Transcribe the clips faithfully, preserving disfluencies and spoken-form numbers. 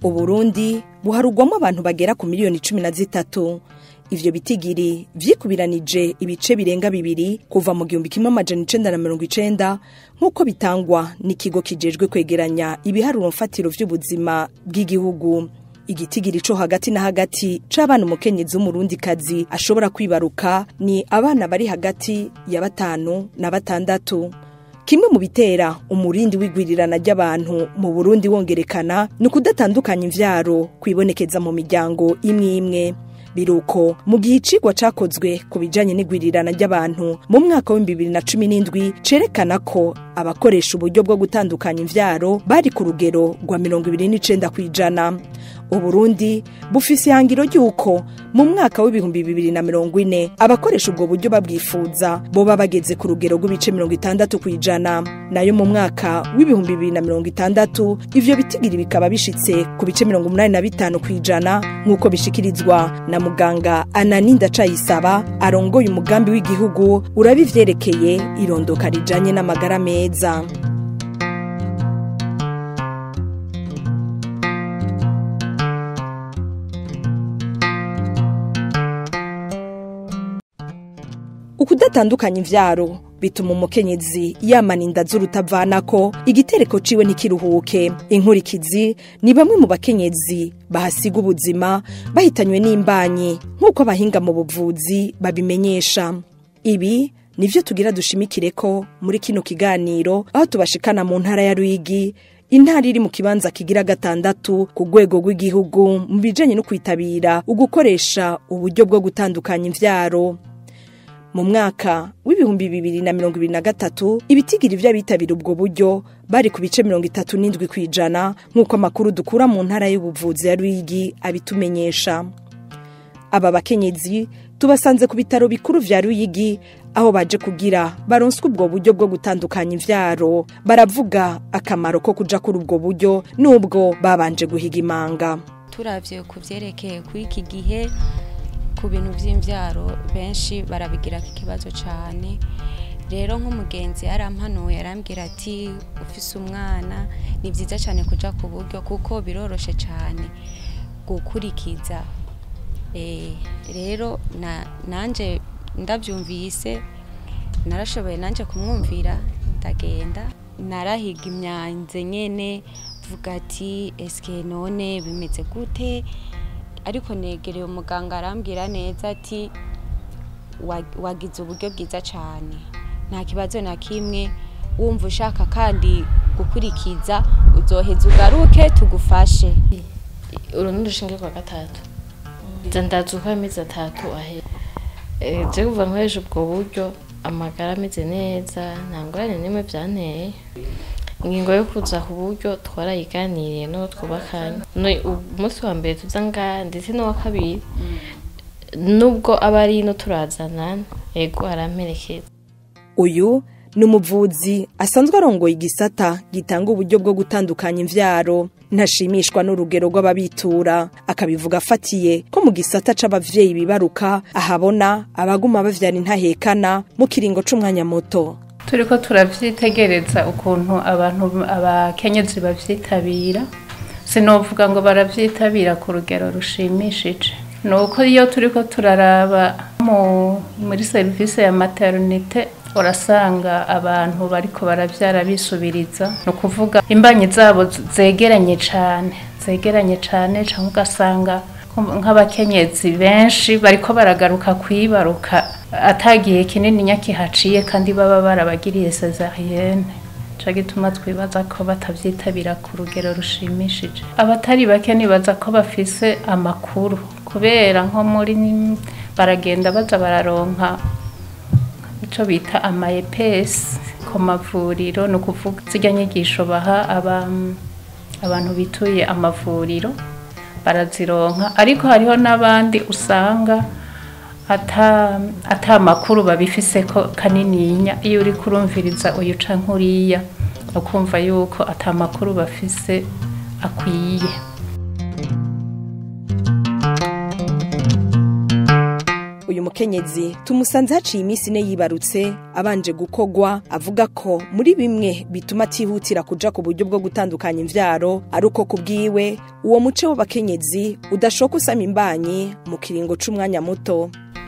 Uburundi buharugwamo abantu bagera ku miliyoni cumi na zitatu. Ivyo bitigiri vyikubiranije ibice birenga bibiri kuva mu gihumbi kimwe amajana icenda na mirongo icenda nk'uko bitangwa n'ikigo kijejwe kwegeranya ibiharuro mfatiro vy'ubuzima bw'igihugu. Igitigiri co hagati na hagati c'abana umukenyezi w'umurundi kazi ashobora kwibaruka ni abana bari hagati ya batanu na batandatu. Kimwe mu bitera umurindi w'igwirirana ry'abantu mu Burundi wongerekana ni kudatandukanya imvyaro kwibonekeza mu miryango imwe imwe. Biruko mu gihe icigwa cakozwe ku bijanye n'igwirirana ry'abantu mu mwaka wa bibiri na cumi n'indwi cerekana ko abakoresha uburyo bwo gutandukanya imvyaro bari ku rugero rwa mirongo ibiri n'icenda kw'ijana. Uburundi bufise ihangiro ry'uko mu mwaka w'ibihumbi bibiri na mirongo ine abakoresha ubwo buryo babwifuza boba bageze ku rugero rw'ibice mirongo itandatu kw'ijana. Nayo mu mwaka w'ibihumbi bibiri na mirongo itandatu ivyo bitigiri bikaba bishitse ku bice mirongo umunani na bitanu kw'ijana nk'uko bishikirizwa na muganga Ananinda Cayisaba arongoye umugambi w'igihugu urabivyerekeye irondoka rijanye n'amagara meza. Ukudatandukanya imvyaro bituma umukenyezi yamana inda z'urutavanako igitereko ciwe ntikiruhuke. Inkurikizi ni bamwe mu bakenyezi bahasiga ubuzima bahitanywe n'imbanyi nk'uko abahinga mu buvuzi babimenyesha. Ibi nivyo tugira dushimikireko muri kino kiganiro aho tubashikana mu ntara ya Ruyigi, intara iri mu kibanza kigira gatandatu ku rwego rw'igihugu mu bijanye no kwitabira ugukoresha uburyo bwo gutandukanya imvyaro. Mu mwaka w'ibihumbi bibiri na mirongo ibiri na gatatu ibitigiri vy'abitabira ubwo buryo bari ku bice mirongo itatu n'indwi kw'ijana nk'uko amakuru dukura mu ntara y'ubuvuzi ya Ruyigi abitumenyesha. Aba bakenyezi tubasanze ku bitaro bikuru vya Ruyigi aho baje kugira baronswe ubwo buryo bwo gutandukanya imvyaro. Baravuga akamaro ko kuja kuri ubwo buryo nubwo babanje guhiga imanga. Turavye kuvyerekeye kuri iki gihe ku bintu vy'imvyaro benshi barabigira ikibazo cyane. Rero nk'umugenzi yarampanuye arambwira ati ufise umwana ni vyiza cyane kuja ku buryo kuko biroroshe cyane gukurikiza. Eh rero na nanje ndavyumvise narashoboye nanje kumwumvira ndagenda narahiga imyanze nyene vuga ati eske none bimeze gute, ariko negereye umuganga arambwira neza ati wagize uburyo bwiza cyane, nta kibazo na kimwe, wumva ushaka kandi gukurikiza uzoheza ugaruke tugufashe. Urundi rushinge kwa gatatu zandazuka amezi atatu ahe je kuva nkoresha ubwo buryo amagara ameze neza nta ngorane nimwe vyanteye. Ingingo yo kuza ku buryo twarayiganiriye no twubakanye umunsi wa mbere tuzanga ndetse no wa kabiri nubwo abari no turazana ego aramperekeza. Uyu ni umuvuzi asanzwe arongoye igisata gitanga uburyo bwo gutandukanya imvyaro. Ntashimishwa n'urugero rw'ababitura akabivuga afatiye ko mu gisata c'abavyeyi bibaruka ahabona abaguma bavyara intahekana mu kiringo c'umwanya muto. Turiko turavyitegereza ukuntu abantu abakenyezi bavyitabira, sinovuga ngo baravyitabira ku rugero rushimishije. Nuko iyo turiko turaraba mu muri service ya maternité urasanga abantu bariko baravyara bisubiriza, no kuvuga imbanyi zabo zegeranye cane zegeranye cane cyangwa ugasanga nk'abakenyezi benshi bariko baragaruka kwibaruka atagiye kinini nyakihaciye kandi baba barabagiriye césarienne. Cyo gituma twibaza ko batavyitabira ku rugero rushimishije. Abatari bake nibaza ko bafise amakuru kubera nko muri baragenda baza bararonka ico bita ama E P S ku mavuriro, no kuvuga zijya nyigisho baha abantu bituye amavuriro barazironka, ariko hariho nabandi usanga ata ata makuru babifise ko kanininya. Iyo uri kurumviriza uyu cankuriya ukumva yuko ata makuru bafise akwiye. uyu mukenyezi tumusanze haciye iminsi ine yibarutse abanje gukogwa, avuga ko muri bimwe bituma atihutira kuja ku buryo bwo gutandukanya imvyaro ari uko kubwiwe uwo muce w'abakenyezi udashoka usama imbanyi mu kiringo c'umwanya muto.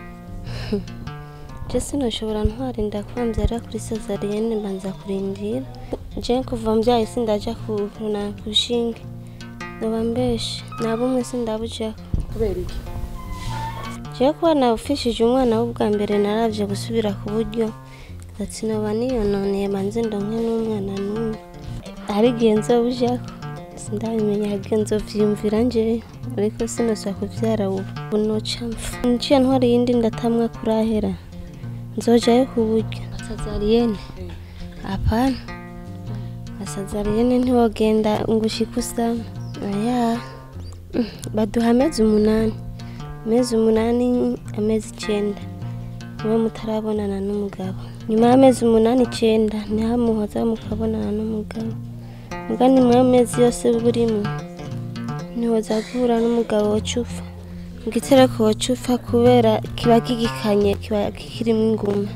Je sinoshobora ntwarinda kuba mvyara kuri cesarienne mbanza kurindira. Je kuva mvyaye sindaja kuruna kushinge. Noba mbeshe nabo mwe sindabujako. Kubera iki? Je kuba nafishije umwana w'ubwa mbere naravye gusubira ku buryo ati noba niyononeye manze ndonke n'umwana n'umwe. Hari igihe nzobujako sindabimenya, hari igihe nzovyiyumvira njewe ariko sinosubira kuvyara ubu noca mpfa. Nciye ntwara iyindi ndatamwa kurahera nzojayo ku buryo cesarienne. Hapana, cesarienne ntiwogenda ngushika usama. Aya baduha amezi umunani, amezi umunani amezi icenda niwe mutarabonana n'umugabo. Nyuma y'amezi umunani icenda niho muhoza mukabonana n'umugabo. Muga nyuma y'amezi yose burimo nihoza guhura n'umugabo wocufa. Igitereko wocufa kubera kiba kigikanye, kiba kikirimo inguma.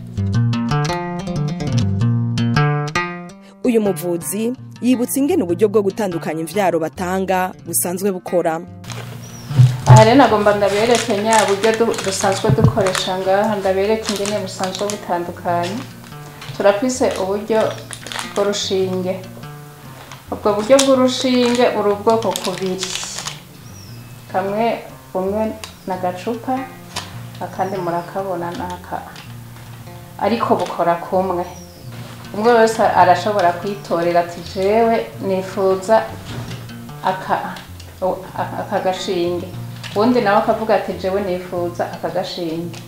Uyu muvuzi yibutsa ingene uburyo bwo gutandukanya imvyaro batanga busanzwe bukora. Aha rero nagomba ndabereke nya buryo dusanzwe dukoresha ngaha, ndabereke ingene busanzwe butandukanye. Turafise uburyo bw'urushinge. Ubwo buryo bw'urushinge buri ubwoko kubiri. Kamwe bumwe na gacupa, akandi murakabona naka. Ariko bukora kumwe. Umwe wese arashobora kwitorera ati jewe nifuza aka aka gashinge, undi nawe akavuga ati jewe nifuza aka gashinge.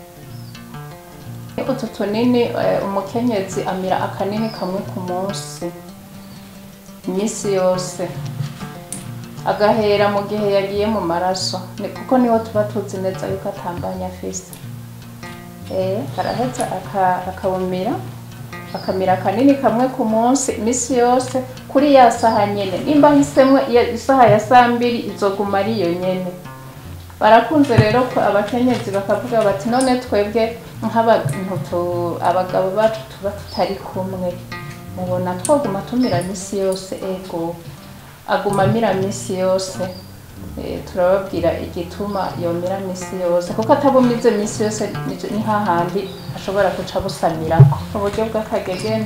Utu tunini umukenyezi amira akanini kamwe ku munsi imisi yose, agahera mu gihe yagiye mu maraso, kuko niho tuba tuzi neza yuko atambanya afise. Eh, araheza akawumira akamira kanini kamwe ku munsi imisi yose kuri ya saha nyene. Nimba hisemwe isaha ya saa mbiri izoguma ari iyo nyene. Barakunze rero ko abakenyezi bakavuga bati none twebwe nk'abantu abagabo bacu tuba tutari kumwe, mubona twoguma tumira imisi yose? Ego aguma amira imisi yose. E, turababwira igituma yomira imisi yose, kuko atabumize imisi yose ni hahandi ashobora guca busamirako. Uburyo bw'akagegene,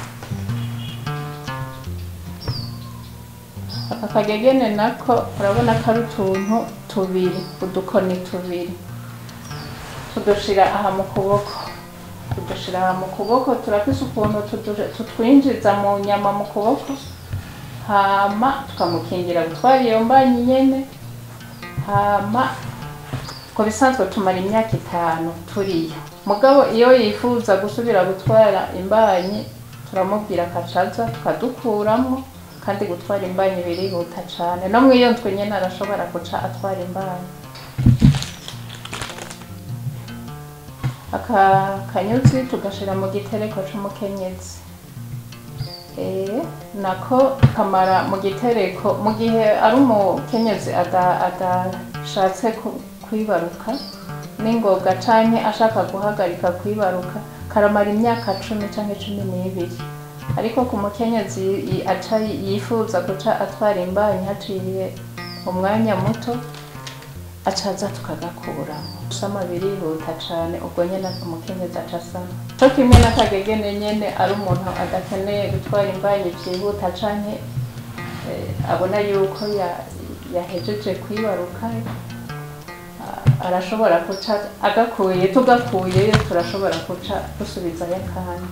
aka kagegene nako urabona ko ari utuntu tubiri, udukoni tubiri, tudushira aha mu kuboko. Tudushira aha mu kuboko, turafise ukuntu tutwinjiza mu nyama mu kuboko, hama tukamukingira gutwara iyo mbanyi nyene. Hama ko bisanzwe tumara imyaka itanu turiyo. Mugabo iyo yifuza gusubira gutwara imbanyi turamubwira akacaza tukadukuramo, kandi gutwara imbanyi birihuta cane. No mwiyo ntwe nyene arashobora guca atwara imbanyi. Aka kanyuzi tugashira mu gitereko c'umukenyezi. Eh, nako kamara mu gitereko mu gihe ari umukenyezi adashatse kwibaruka n'ingoga canke ashaka guhagarika kwibaruka, karamara imyaka cumi canke cumi n'ibiri. Ariko ku mukenyezi aca yifuza guca atwara imbanyi haciye umwanya muto, acaza tukagakuramo. Gusama birihuta cane, ubwo nyene umukenyezi aca asama. Co kimwe n'akagegene nyene ari umuntu adakeneye gutwara imbanyi vyihuta canke abona yuko yahejeje kwibaruka, arashobora guca agakuye, tugakuyeyo turashobora guca dusubizayo akandi.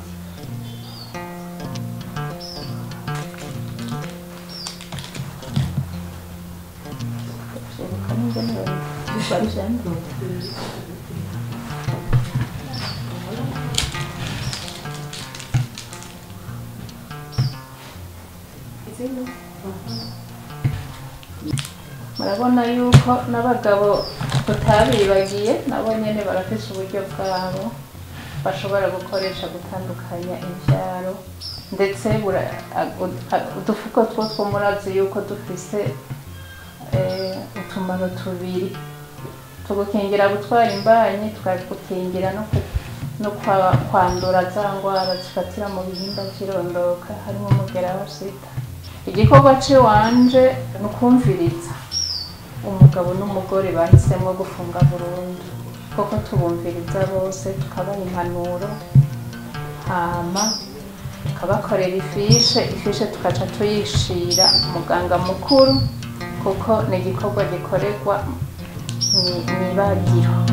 Murabona yuko n'abagabo tutabibagiye, nabo nyene barafise uburyo bwabo bashobora gukoresha gutandukanya imvyaro. Ndetse udufuko two two murazi yuko dufise utumaro tubiri. tugukingira gutwara imbanyi, tukagukingira no no kwandura za ngwara zifatira mu bihimba vy'irondoka harimo umugera wa sida. Igikorwa ciwanje ni ukumviriza umugabo n'umugore bahisemo gufunga burundu, koko tubumviriza bose tukabaha impanuro, hama tukabakorera ifishe ifishe tukaca tuyishira umuganga mukuru, kuko ni igikorwa gikorerwa mw'ibagiro.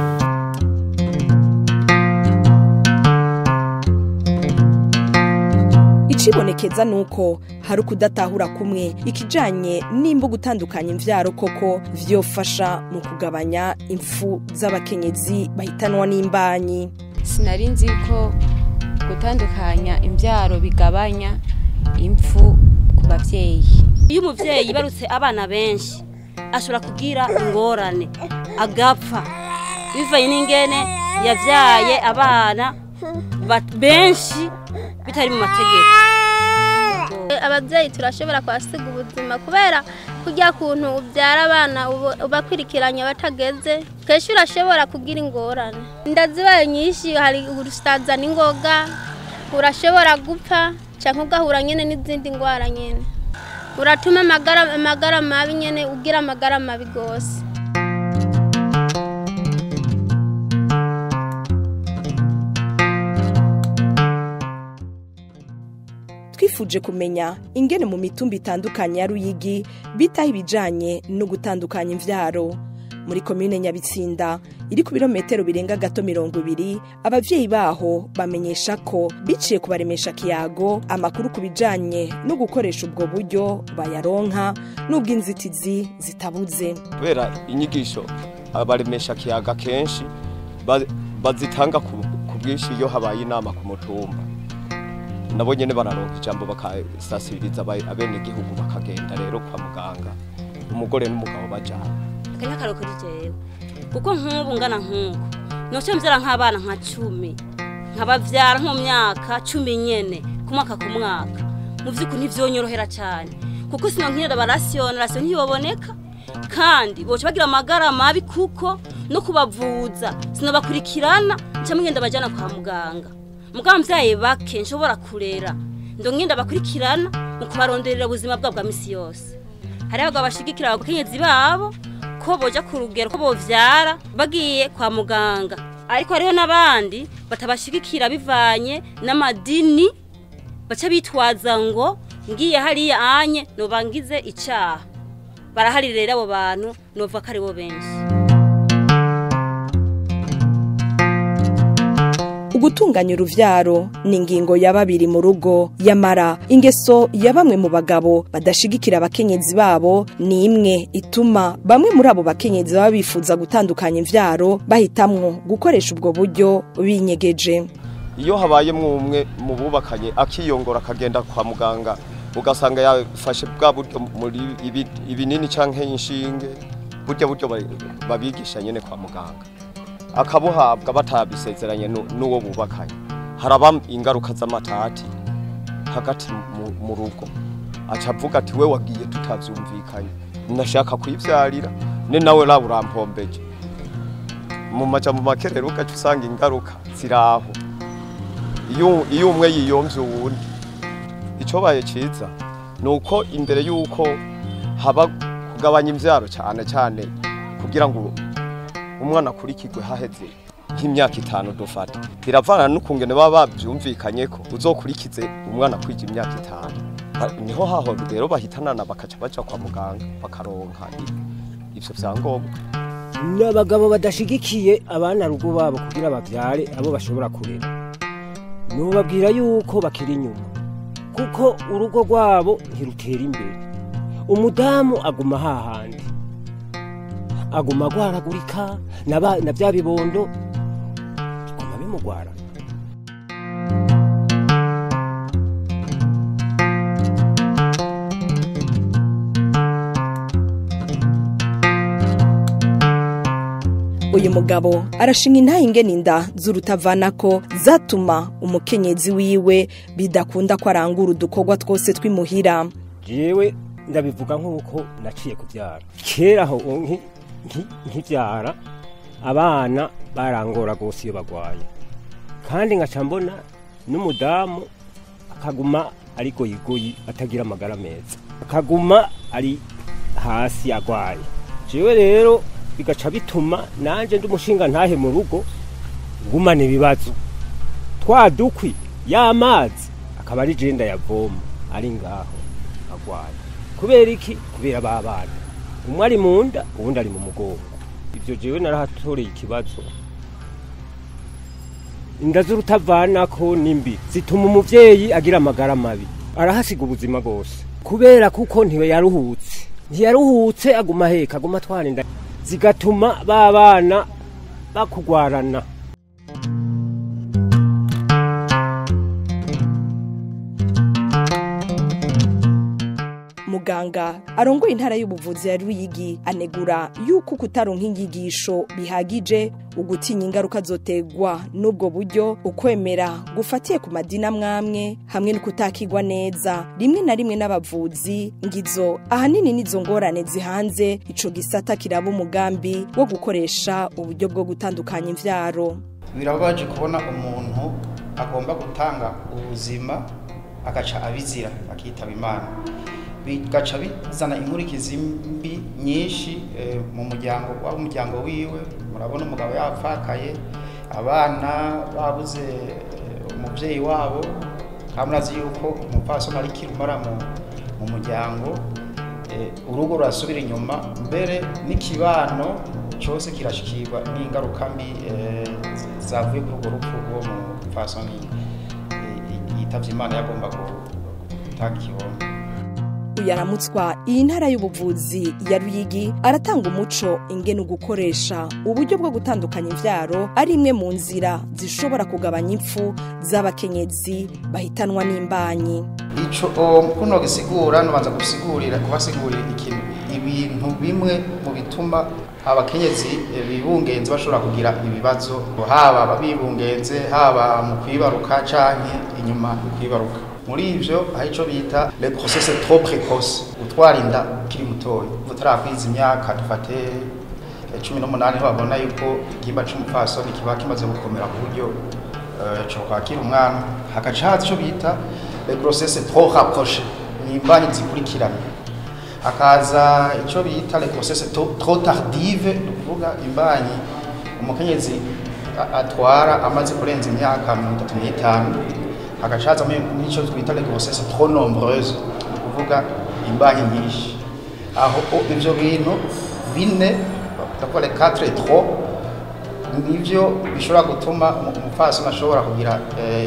Icibonekeza nuko hari ukudatahura kumwe ikijanye nimba gutandukanya imvyaro koko vyofasha mu kugabanya impfu z'abakenyezi bahitanwa n'imbanyi. Sinari nzi ko gutandukanya imvyaro bigabanya impfu ku bavyeyi. Iyo umuvyeyi barutse abana benshi ashobora kugira ingorane agapfa bivanye n'ingene yavyaye abana benshi bitari mu mategeko. Abavyeyi turashobora kwasiga ubuzima kubera kujya kuntu ubyara abana ubakwirikiranya batageze, kenshi urashobora kugira ingorane. Ndazibaye nyinshi, hari urusaza n'ingoga, urashobora gupfa canke ugahura nyene n'izindi ngwara nyene, uratuma amagara amagara mabi nyene ugira amagara mabi gose. Twifuje kumenya ingene mu mitumba itandukanye ya Ruyigi bitaho ibijanye no gutandukanya imvyaro. Muri komine Nyabitsinda iri ku birometero birenga gato mirongo ibiri, abavyeyi baho bamenyesha ko biciye kubaremesha kiyago amakuru kubijanye no gukoresha ubwo buryo bayaronka n'ubwo inzitizi zitabuze. Kubera inyigisho abaremesha kiyaga kenshi bazitanga ku bwinshi iyo habaye inama ku mutumba, nabo nyene bararonka ijambo bakasasiriza abene gihugu bakagenda rero kwa muganga umugore n'umugabo bajana. Kanya karoko jewe kuko nk'ubu ngana nk'uko noce mvyara nk'abana nka cumi nkabavyara nko myaka cumi nyene ku mwaka ku mwaka, mu vy'uko ntivyonyorohera cyane kuko sino nkirera barasiona rasiyo ntiyoboneka kandi boce bagira amagara mabi kuko no kubavuza sino bakurikirana nca mugenda bajana kwa muganga. Mugabo mvyaye bake nshobora kurera ndo ngenda bakurikirana mu kubaronderera ubuzima bwabo bwa misi yose. Hari abagabo bashigikira abakenyezi babo ko boja ku rugero ko bovyara bagiye kwa muganga, ariko hariho n'abandi batabashigikira bivanye n'amadini, baca bitwaza ngo ngiye hariya anye no bangize icaha. Barahari rero abo bantu nova kare bo benshi. Ugutunganya uruvyaro ni ingingo ya babiri mu rugo, yamara ingeso ya bamwe mu bagabo badashigikira abakenyezi babo ni imwe ituma bamwe muri abo bakenyezi baba bifuza gutandukanya imvyaro bahitamwo gukoresha ubwo buryo binyegeje. Iyo habaye umwe mu bubakanye akiyongora akagenda kwa muganga ugasanga yafashe bwa buryo muri ibinini canke inshinge, buryo buryo babigisha nyene kwa muganga akabuhabwa batabisezeranye n'uwo bubakanye, haraba ingaruka z'amatati hagati mu rugo. Aca avuga ati we wagiye tutavyumvikanye, nashaka kuyivyarira ne nawe la urampombeje. Mu maja mu makerero ugaca usanga ingaruka ziraho iyo iyo umwe yiyomvye uwundi. Ico baye ciza nuko imbere yuko haba kugabanya imvyaro cyane cyane kugira ngo umwana kurikirwe haheze nk'imyaka itanu dufata, biravana n'ukungene baba bavyumvikanye ko uzokurikize umwana kwija imyaka itanu. Niho haho rero bahitanana bakaca baca kwa muganga bakaronka ivyo vyangombwa. N'abagabo badashigikiye abana rugo babo kugira bavyare abo bashobora kurera, nubabwira yuko bakiri inyuma kuko urugo rwabo ntirutera imbere. Umudamu aguma hahandi, aguma gwaragurika na vya bibondo biguma bimugwara. Uyu mugabo arashinga intahe ingene inda z'urutavanako zatuma umukenyezi wiwe bidakunda ko arangura udukorwa twose twimuhira. Jewe ndabivuga nk'uko naciye kubyara kera aho nkibyara abana barangora gose iyo bagwaye kandi ngaca mbona n'umudamu akaguma ari goyigoyi atagira amagara meza akaguma ari hasi agwaye jewe rero bigaca bituma nanje ndi umushinga ntahe mu rugo ngumane ibibazo twadukwi y'amazi akaba ari jenda yavoma ari ngaho agwaye kubera iki kubera babana umwe ari mu nda uwundi ari mu mugongo ivyo jewe narahatoreye ikibazo inda z'urutavanako nimbi zituma umuvyeyi agira amagara mabi arahasiga ubuzima bwose kubera kuko ntiwe yaruhutse ntiyaruhutse aguma heka aguma atwara inda zigatuma babana bakugwarana. Muganga arongoye intara y'ubuvuzi ya Ruyigi anegura yuko kutaronka inyigisho bihagije ugutinya ingaruka zotegwa n'ubwo buryo ukwemera gufatiye ku madina mwamwe hamwe no kutakigwa neza rimwe na rimwe n'abavuzi ngizo ahanini nizo ngorane zihanze ico gisata kiraba umugambi wo gukoresha uburyo bwo gutandukanya imvyaro. Birabaje kubona umuntu agomba gutanga ubuzima agaca abizira akitaba Imana. Bigaca bizana inkurikizi mbi nyinshi mu muryango wa umuryango wiwe. Murabona umugabo yapfakaye, abana babuze umuvyeyi wabo, kamurazi yuko umupfasoni ari kirumara mu mu muryango, urugo rurasubira inyuma, mbere n'ikibano cyose kirashikirwa n'ingaruka mbi zavuye kuri urwo rupfu rwo mupfasoni yitavye Imana yagomba gutanga ikibondo. Uyaramutswa iyi ntara y'ubuvuzi ya Ruyigi aratanga umuco ingene gukoresha uburyo bwo gutandukanya imvyaro ari imwe mu nzira zishobora kugabanya impfu z'abakenyezi bahitanwa n'imbanyi. Ico kuno gisigura no banza gusigurira kubasigurira ikintu ibintu bimwe mu bituma abakenyezi bibungenze bashobora kugira ibibazo haba ababibungenze haba mu kwibaruka canke inyuma yo kwibaruka. Muri ivyo hari ico bita le process trop précoce utwarinda kiri mutoyi utarakwiza imyaka dufate cumi n'umunani babona yuko igimba c'umupfasoni kiba kimaze gukomera ku buryo cyo kwakira umwana hagaca ico bita le grossesse trop rapprochée imbanyi zikurikirana hakaza ico bita le grossesse trop tardive kuvuga imbanyi umukenyezi atwara amaze kurenza imyaka mirongo itatu n'itanu hagacaza n'icyo twita les grossesses trop nombreuses kuvuga imbanyi nyinshi aho ivyo bintu bine bakora les quatre et trop nivyo bishobora gutuma umupfasoni ashobora kugira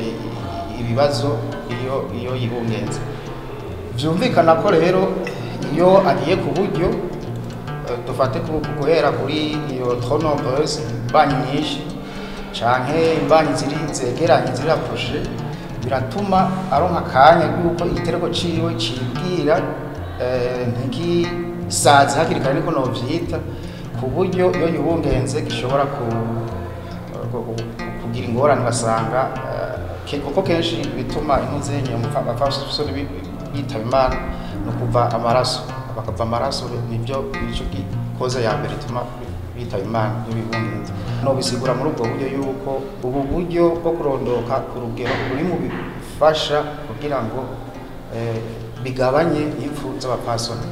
ibibazo iyo iyo yibungenze. Vyumvikana ko rero iyo agiye ku buryo dufate guhera kuri iyo trop nombreuse imbanyi nyinshi canke imbanyi ziri zegeranye ziri rapproché biratuma aronka kanya yuko igitereko ciwe cibwira eh ntiki saza hakiri kare niko no vyita ku buryo iyo yibungenze gishobora ku kugira ingorane basanga kuko kenshi bituma intuzenye umupfasoni bitaba Imana no kuva amaraso bakava amaraso nivyo bico gikoze ya mbere bituma bitaba Imana n'ibibungenze. No bisigura muri ubwo buryo yuko ubu buryo bwo kurondoka ku rugero ruri mu bifasha kugira ngo eh, bigabanye impfu z'abapfasoni.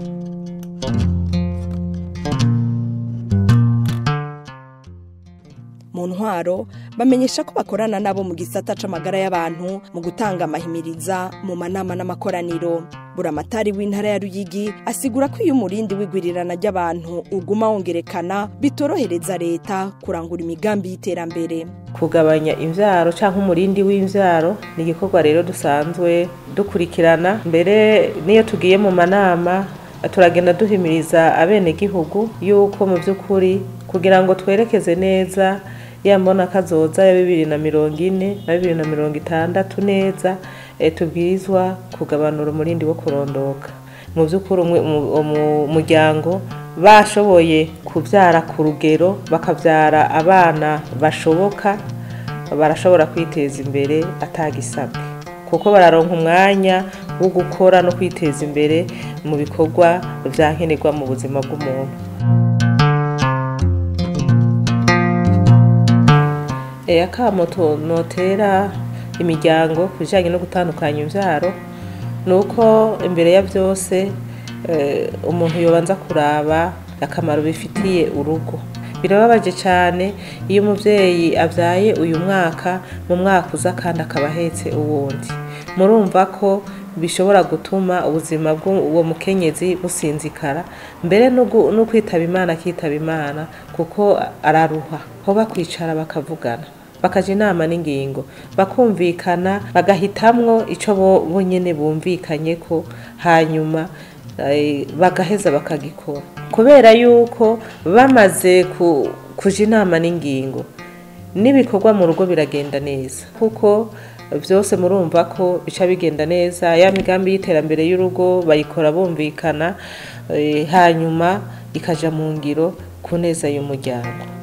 Mu ntwaro bamenyesha ko bakorana nabo mu gisata c'amagara y'abantu mu gutanga amahimiriza mu manama n'amakoraniro. Buramatari w'intara ya Ruyigi asigura ko iyo umurindi wigwirirana ry'abantu uguma wongerekana bitorohereza leta kurangura imigambi y'iterambere. Kugabanya imvyaro canke umurindi w'imvyaro ni igikorwa rero dusanzwe dukurikirana, mbere niyo tugiye mu manama turagenda duhimiriza abene gihugu yuko mu by'ukuri kugira ngo twerekeze neza yambona kazoza ya bibiri na mirongo ine na bibiri na mirongo itandatu neza e, tubwirizwa kugabanura umurindi wo kurondoka. Mu by'ukuri umuryango bashoboye kuvyara ku rugero bakavyara abana bashoboka barashobora kwiteza imbere atagisabwe, kuko bararonka umwanya wo gukora no kwiteza imbere mu bikorwa vyankenerwa mu buzima bw'umuntu. e akamoto notera imiryango kujanye no gutandukanya imvyaro nuko imbere ya byose eh, umuntu yobanza kuraba akamaro bifitiye urugo. Birababaje cyane iyo umuvyeyi avyaye uyu mwaka mu mwaka uza kandi akabahetse uwundi. Murumva ko bishobora gutuma ubuzima bw'uwo mukenyezi businzikara mbere no kwitaba Imana kitaba Imana kuko araruha. Ho bakwicara bakavugana bakaja inama n'ingingo bakumvikana bagahitamwo ico bo bonyene bumvikanye ko hanyuma bagaheza bakagikora kubera yuko bamaze kuja inama n'ingingo n'ibikorwa mu rugo biragenda neza kuko byose murumva ko bica bigenda neza ya migambi y'iterambere y'urugo bayikora bumvikana hanyuma ikaja mu ngiro ku neza y'umuryango.